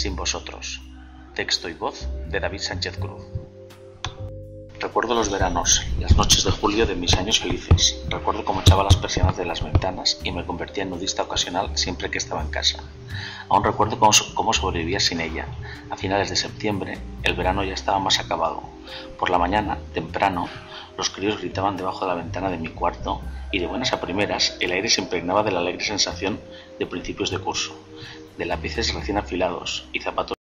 Sin vosotros. Texto y voz de David Sánchez Cruz. Recuerdo los veranos, las noches de julio de mis años felices. Recuerdo cómo echaba las persianas de las ventanas y me convertía en nudista ocasional siempre que estaba en casa. Aún recuerdo cómo sobrevivía sin ella. A finales de septiembre, el verano ya estaba más acabado. Por la mañana, temprano, los críos gritaban debajo de la ventana de mi cuarto y de buenas a primeras el aire se impregnaba de la alegre sensación de principios de curso, de lápices recién afilados y zapatos.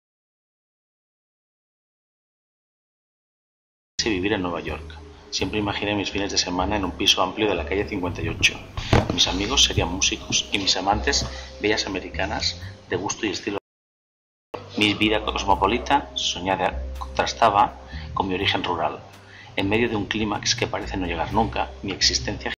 Vivir en Nueva York. Siempre imaginé mis fines de semana en un piso amplio de la calle 58. Mis amigos serían músicos y mis amantes bellas americanas de gusto y estilo. Mi vida cosmopolita, soñada, contrastaba con mi origen rural. En medio de un clímax que parece no llegar nunca, mi existencia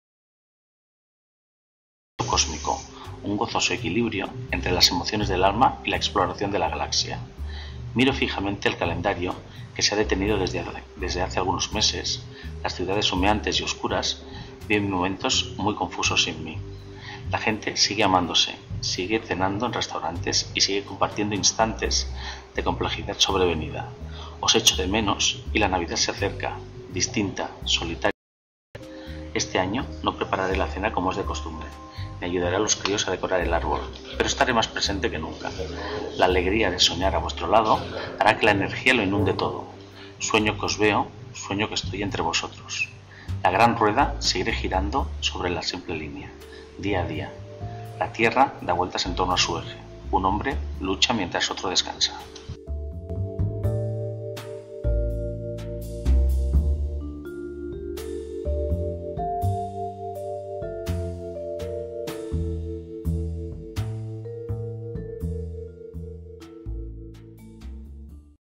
cósmico, un gozoso equilibrio entre las emociones del alma y la exploración de la galaxia. Miro fijamente el calendario que se ha detenido desde hace algunos meses. Las ciudades humeantes y oscuras viven momentos muy confusos sin mí. La gente sigue amándose, sigue cenando en restaurantes y sigue compartiendo instantes de complejidad sobrevenida. Os echo de menos y la Navidad se acerca, distinta, solitaria. Este año no prepararé la cena como es de costumbre. Me ayudaré a los críos a decorar el árbol, pero estaré más presente que nunca. La alegría de soñar a vuestro lado hará que la energía lo inunde todo. Sueño que os veo, sueño que estoy entre vosotros. La gran rueda seguirá girando sobre la simple línea, día a día. La tierra da vueltas en torno a su eje. Un hombre lucha mientras otro descansa.